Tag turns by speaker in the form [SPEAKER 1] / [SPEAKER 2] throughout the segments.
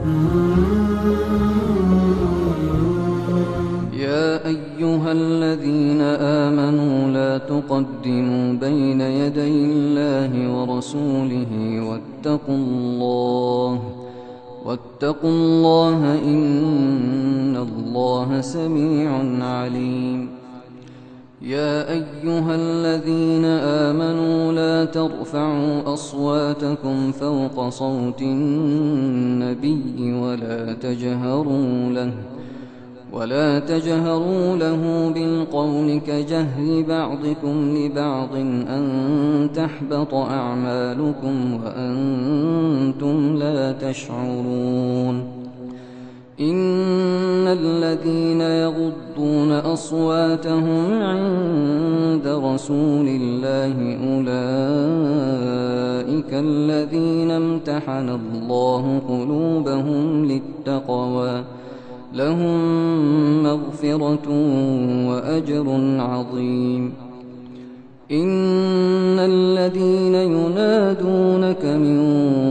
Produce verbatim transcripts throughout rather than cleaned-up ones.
[SPEAKER 1] يا أيها الذين آمنوا لا تقدموا بين يدي الله ورسوله واتقوا الله واتقوا الله إن الله سميع عليم. يا أيها الذين آمنوا لا ترفعوا أصواتكم فوق صوت النبي ولا تجهروا له ولا تجهروا له بالقول كجهر بعضكم لبعض أن تحبط أعمالكم وأنتم لا تشعرون. إن الذين يغضون أصواتهم عند رسول الله أولئك الذين امتحن الله قلوبهم للتقوى لهم مغفرة وأجر عظيم. إن الذين ينادونك من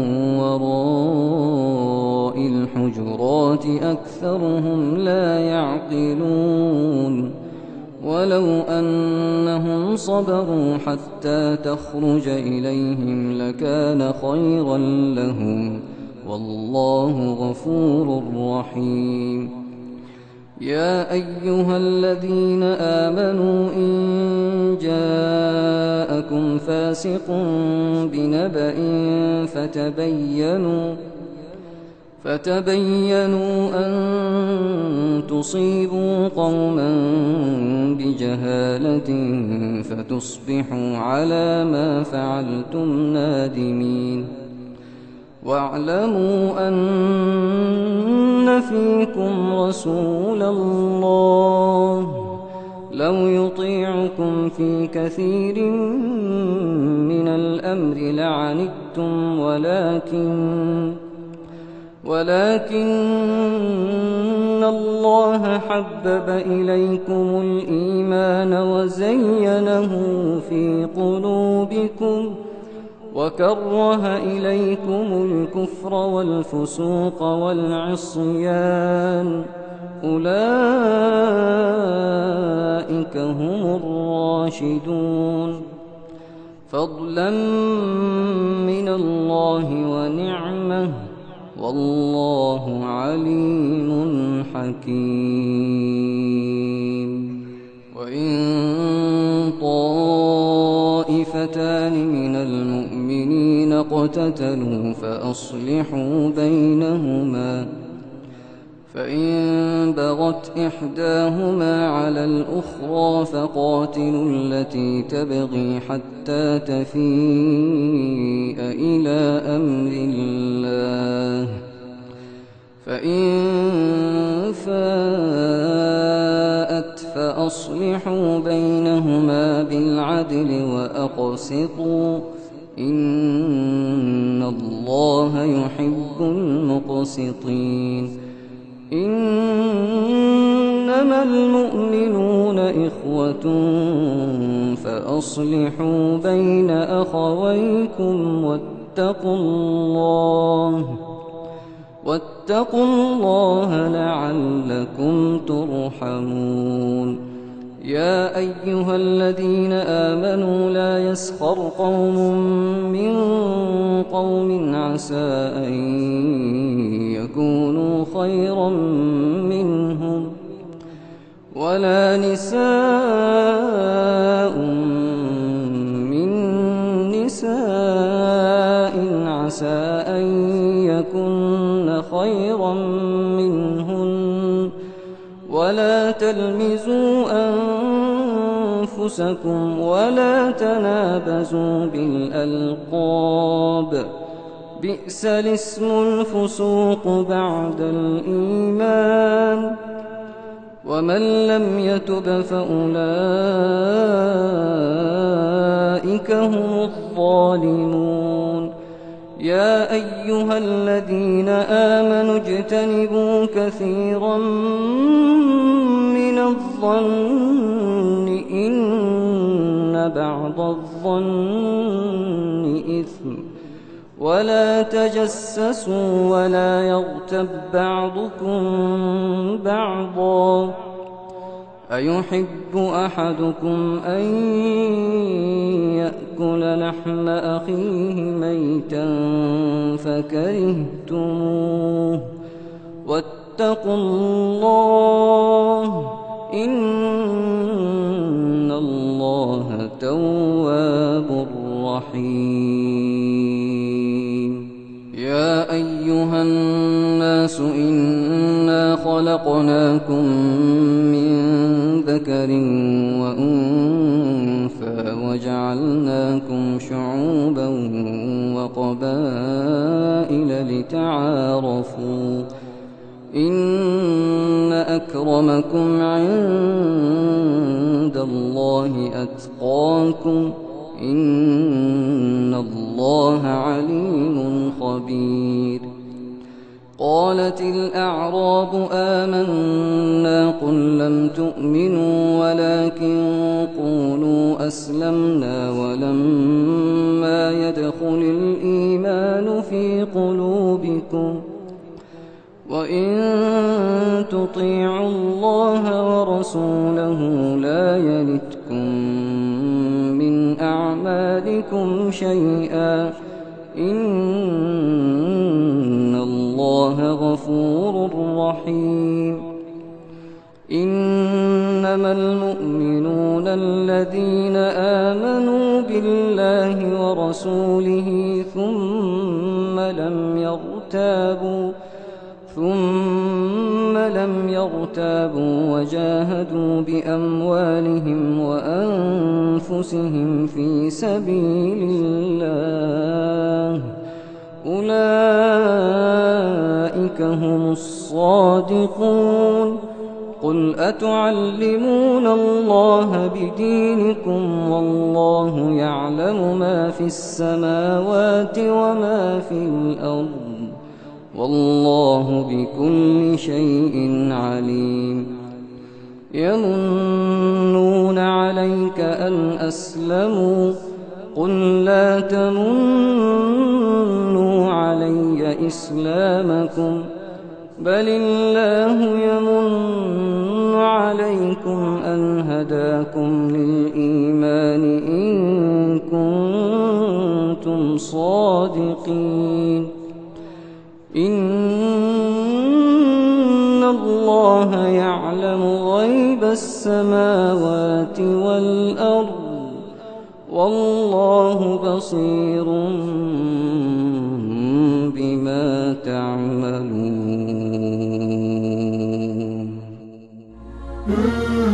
[SPEAKER 1] وراء الحجرات أكثرهم لا يعقلون. ولو أنهم صبروا حتى تخرج إليهم لكان خيرا لهم والله غفور رحيم. يا أيها الذين آمنوا إن جاءكم فاسق بنبأ فتبينوا فتبينوا أن تصيبوا قوما بجهالة فتصبحوا على ما فعلتم نادمين. واعلموا أن فيكم رسول الله لو يطيعكم في كثير من الأمر لعنتم ولكن ولكن الله حبب إليكم الإيمان وزينه في قلوبكم وكره إليكم الكفر والفسوق والعصيان أولئك هم الراشدون فضلا من الله ونعمه والله عليم حكيم. وإن طائفتان من المؤمنين اقتتلوا فأصلحوا بينهما فإن بغت إحداهما على الأخرى فقاتلوا التي تبغي حتى تفيء إلى أمر الله فإن فاءت فأصلحوا بينهما بالعدل وأقسطوا إن الله يحب المقسطين. إنما المؤمنون إخوة فأصلحوا بين أخويكم واتقوا الله واتقوا الله لعلكم ترحمون. يا أيها الذين آمنوا لا يسخر قوم من قوم عسى أن يكونوا خيرا منهم ولا نساء من نساء عسى أن يكن خيرا منهن ولا تلمزوا أنفسكم ولا تنابزوا بالألقاب بئس الاسم الفسوق بعد الإيمان ومن لم يتب فأولئك هم الظالمون. يا أيها الذين آمنوا اجتنبوا كثيرا من الظن إن بعض الظن إثم ولا تجسسوا ولا يغتب بعضكم بعضا أيحب أحدكم أن يأكل لحم أخيه ميتا فكرهتموه واتقوا الله إن الله تواب رحيم. يا أيها الناس إنا خلقناكم من ذكر وأنثى وجعلناكم شعوبا وقبائل لتعارفوا إن أكرمكم عند الله أتقاكم إن الله عليم خبير. قالت الأعراب آمنا قل لم تؤمنوا ولكن قولوا أسلمنا ولما يدخل الإيمان في قلوبكم وإن تطيعوا الله ورسوله لا يلتكم من أعمالكم شيئا إن الله غفور رحيم. إنما المؤمنون الذين آمنوا بالله ورسوله ثم لم يرتابوا ثم لم يرتابوا وجاهدوا بأموالهم وأنفسهم في سبيل الله أولئك هم الصادقون. قل أتعلمون الله بدينكم والله يعلم ما في السماوات وما في الأرض والله بكل شيء عليم. يمنون عليك أن أسلموا قل لا تمنوا علي إسلامكم بل الله يمن عليكم أن هداكم للإيمان إن كنتم صادقين. إن الله يعلم غيب السماوات والأرض والله بصير بما تعملون.